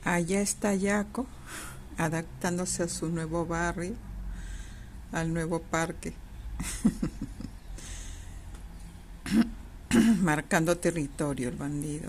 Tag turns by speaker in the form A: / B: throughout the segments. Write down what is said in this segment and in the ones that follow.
A: Allá está Yaco, adaptándose a su nuevo barrio, al nuevo parque, marcando territorio el bandido.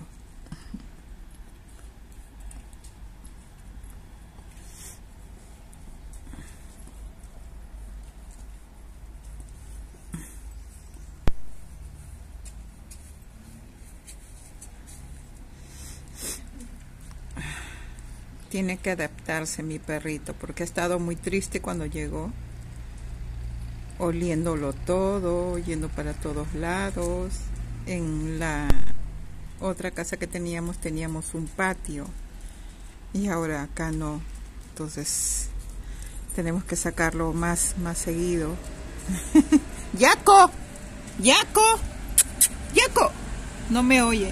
A: Tiene que adaptarse mi perrito porque ha estado muy triste cuando llegó, oliéndolo todo, yendo para todos lados. En la otra casa que teníamos un patio y ahora acá no, entonces tenemos que sacarlo más seguido. ¡Yaco! ¡Yaco! ¡Yaco! No me oye.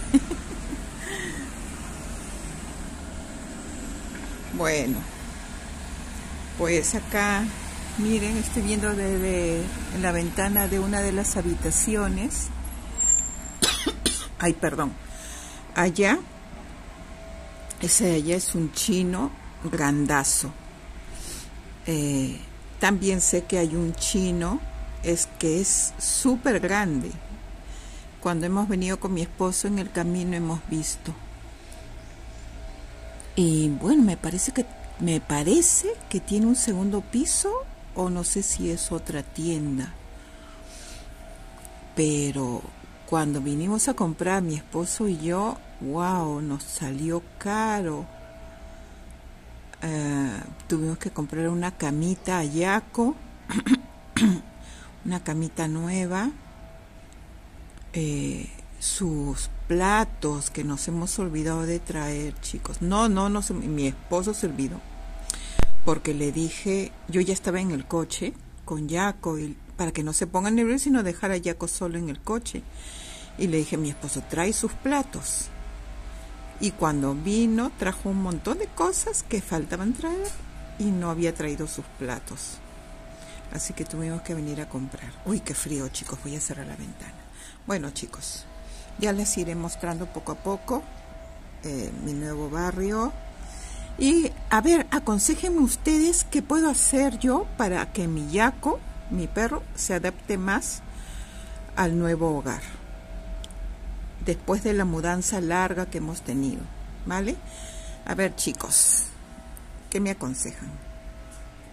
A: Bueno, pues acá, miren, estoy viendo desde la ventana de una de las habitaciones. Ay, perdón. Allá, ese de allá es un chino grandazo. También sé que hay un chino que es súper grande. Cuando hemos venido con mi esposo en el camino hemos visto. Y bueno, me parece que tiene un segundo piso, o no sé si es otra tienda. Pero cuando vinimos a comprar mi esposo y yo, wow, nos salió caro. Tuvimos que comprar una camita a Yaco, una camita nueva, sus platos que nos hemos olvidado de traer, chicos. No, mi esposo se olvidó, porque le dije, yo ya estaba en el coche con Yaco, y para que no se ponga nervioso sino dejar a Yaco solo en el coche, y le dije, mi esposo, trae sus platos. Y cuando vino trajo un montón de cosas que faltaban traer y no había traído sus platos, así que tuvimos que venir a comprar. Uy, qué frío, chicos, voy a cerrar la ventana. Bueno, chicos, ya les iré mostrando poco a poco mi nuevo barrio. Y a ver, aconséjenme ustedes qué puedo hacer yo para que mi Yaco, mi perro, se adapte más al nuevo hogar después de la mudanza larga que hemos tenido, ¿vale? A ver, chicos, ¿qué me aconsejan?